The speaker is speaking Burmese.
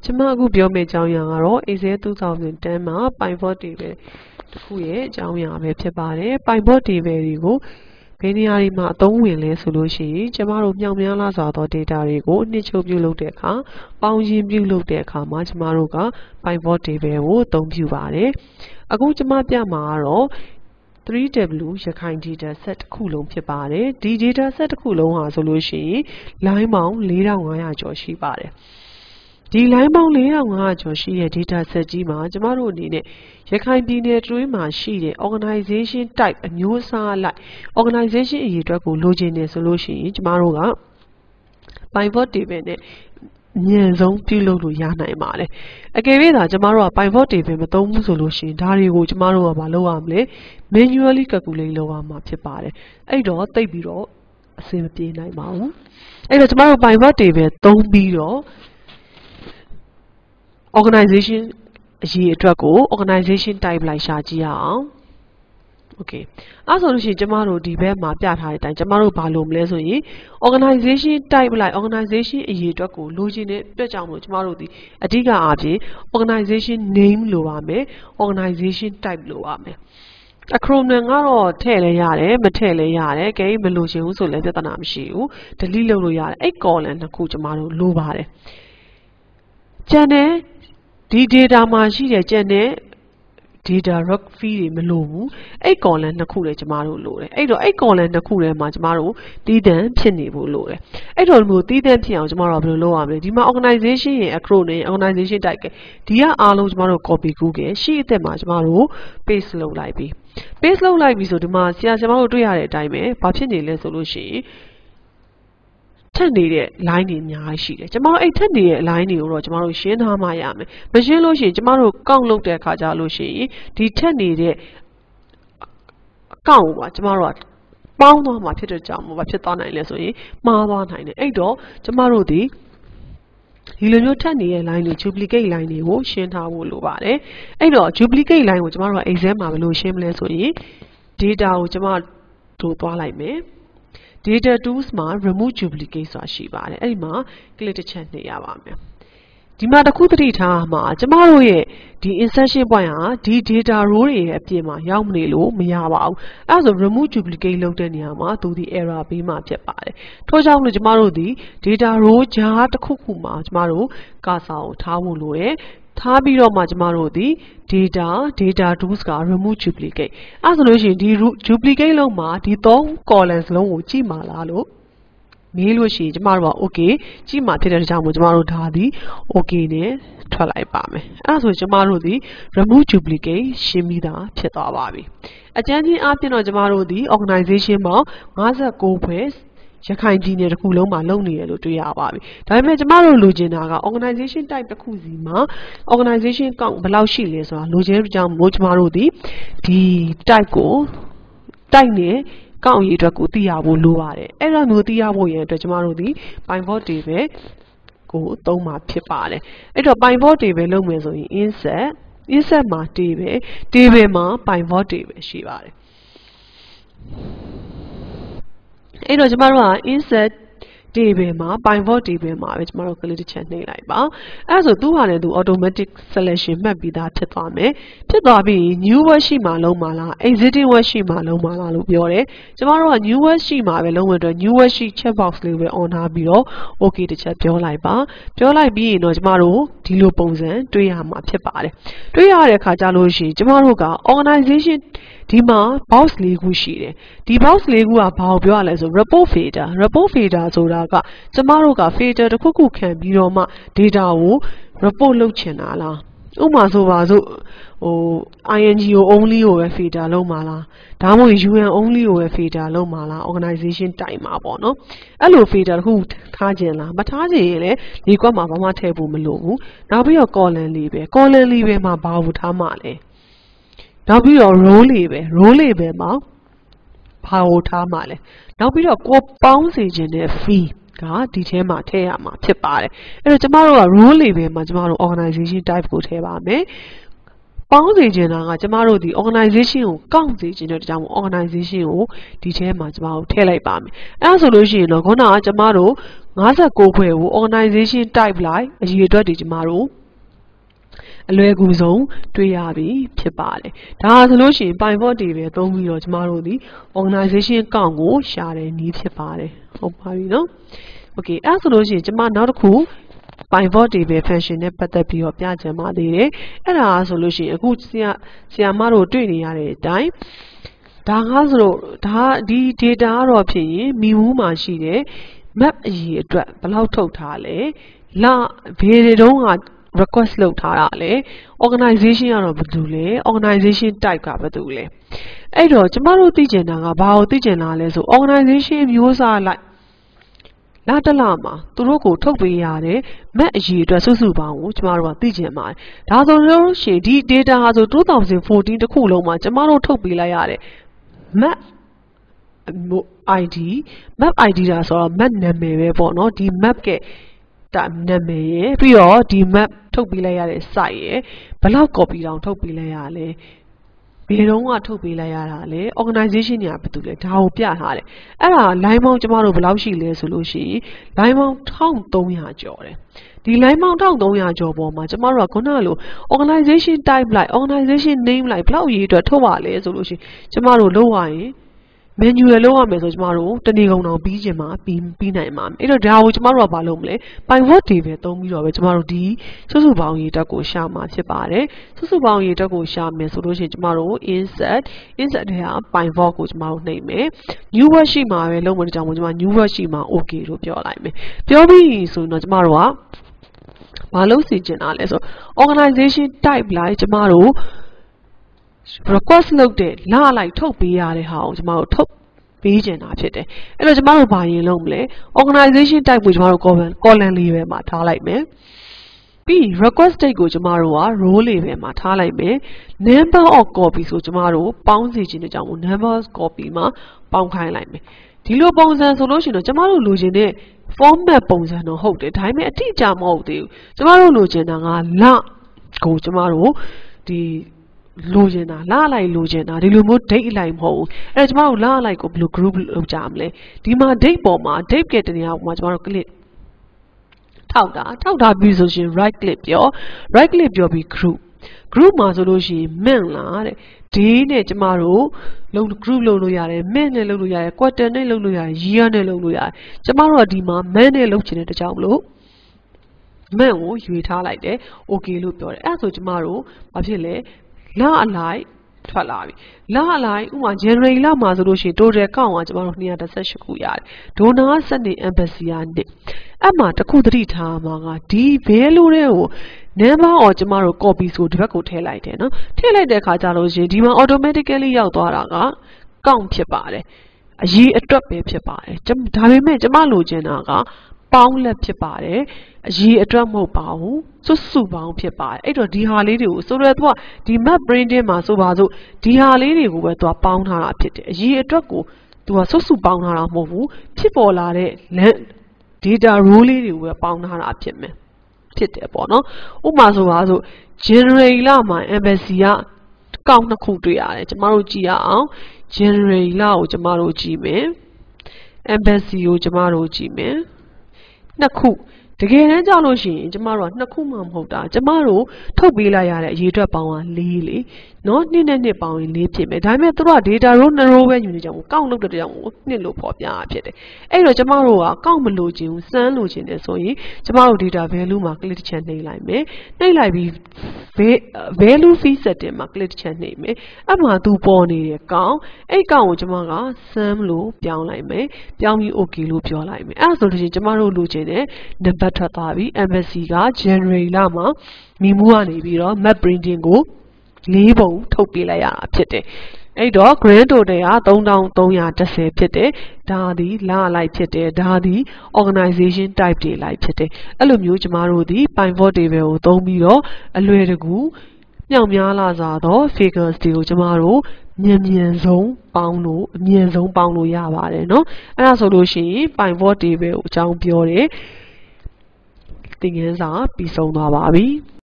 Chama gu bio me chao yang aro AZ 2010 ma pivot table တစ်ခုရဲ့အကြောင်းအရာပဲဖြစ်ပါတယ် pivot table တွေကိုဘယ်နေရာတွေမှာအသုံးဝင်လဲဆိုလို့ရှိရင်ကျမတို့မြောက်များလားစွာသော data တွေကိုနှစ်ချုပ်ပြုလုပ်တဲ့အခါပေါင်းရင်းပြုလုပ်တဲ့အခါမှာကျမတို့က pivot table ကိုအသုံးပြုပါတယ်အခုကျမပြမှာကတော့ 3W ရခိုင် data set တစ်ခုလုံးဖြစ်ပါတယ်ဒီ data set တစ်ခုလုံးဟာဆိုလို့ရှိရင် line ပေါင်း4500ကျော်ရှိပါတယ်ဒီ line ပေါင်း4500ကျော်ရှိတဲ့ data set ကြီးမှာကျမတို့အနေနဲ့ရခိုင်ပြည်နယ်တွင်းမှာရှိတဲ့ organization type အမျိုးအစားလိုက် organization အရေးအတွက်ကိုလိုချင်တယ်ဆိုလို့ရှိရင်ကျမတို့က pivot table နဲ့အမြန်ဆုံးပြုလုပ်လို့ရနိုင်ပါတယ်အကယ်၍သာကျမတို့က pivot table မသုံးဘူးဆိုလို့ရှိရင်ဒါတွေကိုကျမတို့ကမလုပ်ရမလဲ manually calculate လုပ်ရမှာဖြစ်ပါတယ်အဲ့တော့တိတ်ပြီးတော့အဆင်မပြေနိုင်ပါဘူးအဲ့တော့ကျမတို့ pivot table သုံးပြီးတော့ organization အရေးအတွက်ကို organization type လိုက်ရှာကြည့်ရအောင် okay အဲ့ဆိုလို့ရှိရင်ကျမတို့ဒီဘက်မှာပြထားတဲ့အတိုင်းကျမတို့ဘာလုပ်မလဲဆိုရင် organization type လိုက် organization အရေးအတွက်ကိုလိုချင်တဲ့အတွက်ကြောင့်မို့ကျမတို့ဒီအဓိကအားဖြင့် organization name လိုပါမယ် organization type လိုပါမယ် acronym ကတော့ထည့်လဲရတယ်မထည့်လဲရတယ်ကြိမလိုချင်ဘူးဆိုလည်းပြဿနာမရှိဘူး delete လုပ်လို့ရတယ်အဲ့ column နှစ်ခုကျမတို့လိုပါတယ်ကျန်တဲ့ဒီ data မှာရှိတဲ့ကျန်တဲ့ data rock fee တွေမလိုဘူးအဲ့ column နှစ်ခုလည်းကျမတို့လိုတယ်အဲ့တော့အဲ့ column နှစ်ခုထဲမှာကျမတို့တည်တံ့ဖြစ်နေဖို့လိုတယ်အဲ့တော့မျိုးတည်တံ့ဖြစ်အောင်ကျမတို့ဘယ်လိုလုပ်ရမလဲဒီမှာ organization ရဲ့ acronym organization type ကဒီကအားလုံးကျမတို့ copy ကူးခဲ့ရှေ့အသက်မှာကျမတို့ paste လုပ်လိုက်ပြီ paste လုပ်လိုက်ပြီဆိုဒီမှာဆရာကျမတို့တွေ့ရတဲ့အတိုင်းပဲဘာဖြစ်နေလဲဆိုလို့ရှိရင်ထက်နေတဲ့ line တွေအများကြီးရှိတယ်ကျမတို့အဲ့ထက်နေတဲ့ line တွေကိုတော့ကျမတို့ရှင်းထားမှရမယ်မရှင်းလို့ရှိရင်ကျမတို့ကောက်လုပ်တဲ့အခါကျလို့ရှိရင်ဒီထက်နေတဲ့အကောင့်ကိုပါကျမတို့ကပေါင်းသွားမှာဖြစ်တဲ့ကြောင့်ဘာဖြစ်သွားနိုင်လဲဆိုရင်မှားသွားနိုင်တယ်အဲ့တော့ကျမတို့ဒီလိုမျိုးထက်နေတဲ့ line တွေ duplicate line တွေကိုရှင်းထားဖို့လိုပါတယ်အဲ့တော့ duplicate line ကိုကျမတို့က exam မှာဘယ်လိုရှင်းမလဲဆိုရင် data ကိုကျမတို့သွားလိုက်မယ်data tools မှာ remove duplicate ဆိုတာရှိပါတယ်အဲ့ဒီမှာ click တစ်ချက်နှိပ်ရပါမယ်ဒီမှာတစ်ခုသတိထားမှာကျမတို့ရဲ့ဒီ insertion point ဟာဒီ data row တွေရဲ့အပြင်မှာရောက်နေလို့မရပါဘူးအဲ့ဒါဆို remove duplicate လုပ်တဲ့နေရာမှာသူဒီ error ပေးမှာဖြစ်ပါတယ်ထို့ကြောင့်လို့ကျမတို့ဒီ data row ကြားတစ်ခုခုမှာကျမတို့ cursor ကိုထားဖို့လိုတယ်ထားပြီးတော့မှကျမတို့ဒီ data tools က remove duplicate အဲ့ဆိုလို့ရှိရင်ဒီ duplicate လုံးမှာဒီ3 columns လုံးကိုကြည့်မှာလားလို့မေးလို့ရှိရင်ကျမတို့က okay ကြည့်မှာဖြစ်တဲ့ကြောင့်မို့ကျမတို့ဒါဒီ okay နဲ့ထွက်လိုက်ပါမယ်အဲ့ဆိုကျမတို့ဒီ remove duplicate ရှင်းပြီးသားဖြစ်သွားပါပြီအကြမ်းချင်းအားဖြင့်တော့ကျမတို့ဒီ organization မှာ59ဖွဲ့ရခိုင်ပြည်နယ်တစ်ခုလုံးမှာလုပ်နေရလို့တွေ့ရပါပြီဒါပေမဲ့ကျမတို့လိုချင်တာက organization type တစ်ခုစီမှာ organization count ဘယ်လောက်ရှိလဲဆိုတာလိုချင်တဲ့ကြောင့်မို့ကျမတို့ဒီ type ကို type နဲ့ကောက်ရေးအတွက်ကိုသိရဖို့လိုပါတယ်အဲ့ဒါမျိုးသိရဖို့ရန်အတွက်ကျမတို့ဒီ pivot table ကိုသုံးမှာဖြစ်ပါတယ်အဲ့တော့ pivot table လုပ်မယ်ဆိုရင် insert မှာ table မှာ pivot table ရှိပါတယ်အဲ့တော့ကျမတို့က insert table မှာ pivot table မှာပဲကျမတို့ click တစ်ချက်နှိပ်လိုက်ပါအဲ့ဆိုသူ့ဟာနဲ့သူ automatic selection မှတ်ပြီးသားဖြစ်သွားမယ်ဖြစ်သွားပြီး new word ရှိမှလုံးမလား existing word ရှိမှလုံးမလားလို့ပြောတယ်ကျမတို့က new word ရှိမှပဲလုံးဝအတွက် new word ရှိ check box လေးပဲ on ထားပြီးတော့ okay တစ်ချက်ပြောလိုက်ပါပြောလိုက်ပြီးရင်တော့ကျမတို့ဒီလိုပုံစံတွေ့ရမှာဖြစ်ပါတယ်တွေ့ရတဲ့အခါကျလို့ရှိရင်ကျမတို့က organization ဒီမှာ box ၄ခုရှိတယ်ဒီ box ၄ခုကဘာကိုပြောရလဲဆို report filter ဆိုတာကကျမတို့က filter တစ်ခုခုခံပြီးတော့မှ data ကို report လုပ်ချင်တာလားဥပမာဆိုပါစို့ing ကို only ကိုပဲ filter လုပ်မှာလားဒါမှမဟုတ် un only ကိုပဲ filter လုပ်မှာလား organization type မှာပေါ့နော်အဲ့လို filter တစ်ခုထားခြင်းလားမထားခြင်းရင်လည်းဒီကွက်မှာဘာမှထည့်ဖို့မလိုဘူးနောက်ပြီးတော့ column လေးပဲမှာဘာကိုထားမှာလဲနောက်ပြီးတော့ row label မှာဘာကိုထားမှာလဲနောက်ပြီးတော့ကိုပေါင်းစေခြင်းတဲ့ fee ကဒီထဲမှာထည့်ရမှာဖြစ်ပါတယ်အဲ့တော့ကျမတို့က row label မှာကျမတို့ organization type ကိုထည့်ပါမယ်ပေါင်းစေခြင်းတာကကျမတို့ဒီ organization ကိုကောက်စေခြင်းတဲ့ကြောင့် organization ကိုဒီထဲမှာကျမတို့ထည့်လိုက်ပါမယ်အဲ့ဒါဆိုလို့ရှိရင်တော့ခုနကကျမတို့ 59ခွဲကို organization type လိုက်အရေးအတွက်ဒီကျမတို့အလွယ်ကူဆုံးတွေ့ရပြီဖြစ်ပါတယ်။ဒါဆိုလို့ရှိရင် pivot table သုံးပြီးတော့ကျမတို့ဒီ organization count ကိုရှာတဲ့နည်းဖြစ်ပါတယ်။ဟုတ်ပါပြီနော်။ Okay အဲ့ဆိုလို့ရှိရင်ကျမနောက်တစ်ခု pivot table function နဲ့ပတ်သက်ပြီးတော့ပြချင်ပါသေးတယ်။အဲ့ဒါဆိုလို့ရှိရင်အခုဆရာမတို့တွေ့နေရတဲ့အတိုင်းဒါကဆိုတော့ဒါဒီ data ကတော့ဖြစ်ရင်မိမှုမှာရှိတဲ့ map အရေးအတွက်ဘယ်လောက်ထုတ်ထားလဲ။ဘယ်တွေတုန်းကrequest လုပ်ထားတာလဲ organization ကတော့ဘာတူလဲ organization type ကဘာတူလဲအဲ့တော့ကျမတို့သိကျင်တာကဘာကိုသိကျင်တာလဲဆို organization မျိုးစားလိုက်တစ်လမှာသူတို့ကိုထုတ်ပေးရတဲ့ map အရေးအတွက်စုစုပေါင်းကိုကျမတို့ကသိကျင်ပါတယ်ဒါဆိုလို့ရှိရင်ဒီ data ဟာဆို2014တစ်ခုလုံးမှာကျမတို့ထုတ်ပေးလိုက်ရတဲ့ map map ID ဒါဆိုတော့ map နာမည်ပဲပေါ့နော်ဒီ map ကနာမည်ရယ်ပြီးတော့ဒီ map ထုတ်ပေးလိုက်ရတဲ့ site ရယ်ဘယ်လောက် copy တောင်ထုတ်ပေးလိုက်ရလဲဘယ်တော့ကထုတ်ပေးလိုက်ရတာလဲ organization ညာဘာတူလဲဒါကိုပြထားတယ်အဲ့ဒါ line ပေါင်းကျမတို့ဘယ်လောက်ရှိလဲဆိုလို့ရှိရင် line ပေါင်း1300ကျော်တယ်ဒီ line ပေါင်း1300ကျော်ပေါ်မှာကျမတို့ကခုနကလို organization type လိုက် organization name လိုက်ဘယ်လောက်အရေးအတွက်ထုတ်ပါလဲဆိုလို့ရှိရင်ကျမတို့လုပ်ရရင်manual လုပ်ရမယ်ဆိုကျမတို့တနေ့ကုန်တောင်ပြီးကျင်မှာပြီးနိုင်မှာအဲ့တော့ဒါကိုကျမတို့ကဘာလုပ်မလဲ pivot table သုံးပြီးတော့ပဲကျမတို့ဒီစုစုပေါင်းရေးတက်ကိုရှာမှာဖြစ်ပါတယ်စုစုပေါင်းရေးတက်ကိုရှာမယ်ဆိုလို့ရှိရင်ကျမတို့ insert ထဲက pivot ကိုကျမတို့နှိပ်မယ် new word ရှိမှာပဲလုပ်မယ်ကြောင့်ကျမ new word ရှိမှာ okay လို့ပြောလိုက်မယ်ပြောပြီးဆိုရင်တော့ကျမတို့ကဘာလို့စီကျင်တာလဲဆို organization type လိုက်ကျမတို့request လုပ်တဲ့လိုက်ထုတ်ပေးရတဲ့ဟာကိုကျမတို့ထုတ်ပေးကျင်တာဖြစ်တယ်အဲ့တော့ကျမတို့ဘာရင်လုပ်မလဲ organization type ကိုကျမတို့ column လေးပဲမှာထားလိုက်မယ်ပြီး request date ကိုကျမတို့က row လေးပဲမှာထားလိုက်မယ် number of copy ဆိုကျမတို့ပေါင်းစီခြင်းတဲ့ကြောင့် number of copy မှာပေါင်းခိုင်းလိုက်မယ်ဒီလိုပုံစံဆိုလို့ရှိရင်တော့ကျမတို့လိုချင်တဲ့ format ပုံစံတော့ဟုတ်တယ်ဒါပေမဲ့အတိအကျမဟုတ်သေးဘူးကျမတို့လိုချင်တာကကိုကျမတို့ဒီလိုချင်တာလိုက်လိုချင်တာဒီလိုမျိုး date အလိုက်မဟုတ်ဘူးအဲ့တော့ကျမတို့အလိုက်ကိုဘယ်လို group လုပ်ကြမလဲဒီမှာ date ပေါ်မှာ date ကတနေရာပေါ်မှာကျမတို့ click ထောက်တာပြီးဆိုရှင် right click ပြောပြီး group မှာဆိုလို့ရှိရင် month လားတဲ့ day နဲ့ကျမတို့group လုပ်လို့ရတယ် month နဲ့လုပ်လို့ရတယ် quarter နဲ့လုပ်လို့ရတယ် year နဲ့လုပ်လို့ရတယ်ကျမတို့ကဒီမှာ month နဲ့လုပ်ချင်တဲ့တကြောင်မလို့ month ကိုရွေထားလိုက်တယ် okay လို့ပြောတယ်အဲ့ဆိုကျမတို့ဘာဖြစ်လဲအလိုက်ထွက်လာပြီအလိုက်ဥပမာ January လမှာဆိုလို့ရှိရင် total count ကကျမတို့218ခုရတယ် donor စနစ် embassy က1အဲ့မှာတစ်ခုသတိထားမှာကဒီ value တွေကို number をကျမတို့ copy ဆိုဒီဘက်ကိုထည့်လိုက်တယ်နော်ထည့်လိုက်တဲ့အခါကျလို့ရှိရင်ဒီမှာ automatically ရောက်သွားတာက count ဖြစ်ပါတယ်အရေးအတွက်ပဲဖြစ်ပါတယ်ဒါပေမဲ့ကျမလိုချင်တာကပေါင်းလက်ဖြစ်ပါတယ်အရေးအတွက်မဟုတ်ပါဘူးစုပေါင်းဖြစ်ပါတယ်အဲ့တော့ဒီဟာလေးတွေကိုဆိုတော့သူကဒီ map printing မှာဆိုပါစို့ဒီဟာလေးတွေကိုပဲသူကပေါင်းထားတာဖြစ်တယ်အရေးအတွက်ကိုသူကစုပေါင်းထားတာမဟုတ်ဘူးဖြစ်ပေါ်လာတဲ့ data row လေးတွေကိုပဲပေါင်းထားတာဖြစ်တယ်ပေါ့နော်ဥပမာဆိုပါစို့ January လမှာ embassy ကကောက်နှစ်ခုတွေ့ရတယ်ကျမတို့ကြည့်ရအောင် January လကိုကျမတို့ကြည့်မယ် embassy ကိုကျမတို့ကြည့်မယ်နှစ်ခုတကယ်တမ်းကြောက်လို့ရှိရင်ကျမတို့ကနှစ်ခုမှမဟုတ်တာကျမတို့ထုတ်ပေးလိုက်ရတဲ့အရေးအတွက်ပေါင်းက4လေနော်2နဲ့2ပေါင်းရင်4ဖြစ်မယ်ဒါပေမဲ့သူတို့က data row 2 row ပဲယူနေကြအောင်ကောက်လုပ်တဲ့ကြောင့်2လို့ဖော်ပြရဖြစ်တယ်အဲ့တော့ကျမတို့ကကောက်မလို့ခြင်းစမ်းလို့ခြင်းတယ်ဆိုရင်ကျမတို့ data value မှာ click တစ်ချက်နှိပ်လိုက်မယ်နှိပ်လိုက်ပြီး value fee setting မှာ click တစ်ချက်နှိပ်မယ်အဲ့မှာသူပေါ်နေတဲ့ကောက်အဲ့ကောက်ကိုကျမက sum လို့ပြောင်းလိုက်မယ်ပြောင်းပြီး okay လို့ပြောလိုက်မယ်အဲ့ဒါဆိုလို့ရှိရင်ကျမတို့လိုချင်တဲ့နံပါတ်ထွက်သွားပြီ embassy က January လမှာမိမှုကနေပြီးတော့ map printing ကို4ပုံထုတ်ပေးလိုက်ရတာဖြစ်တယ်အဲ့တော့ grand total က3310ဖြစ်တယ်ဒါသည်လလိုက်ဖြစ်တယ်ဒါသည် organization type တွေလိုက်ဖြစ်တယ်အဲ့လိုမျိုးကျမတို့ဒီ pivot table ကိုသုံးပြီးတော့အလွယ်တကူမြောက်များလာစားသော figures တွေကိုကျမတို့အမြင့်ဆုံးပေါင်းလို့ရပါတယ်เนาะအဲ့ဒါဆိုလို့ရှိရင် pivot table ကိုအကြောင်းပြောတယ်သင်ခန်းစာပြီးဆုံးသွားပါပြီ